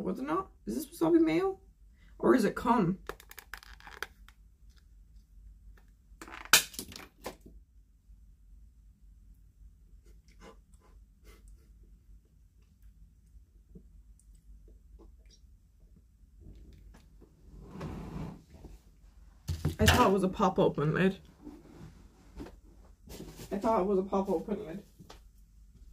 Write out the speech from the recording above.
was it not? Is this wasabi mayo? Or is it cum? I thought it was a pop-open lid. I thought it was a pop-open lid.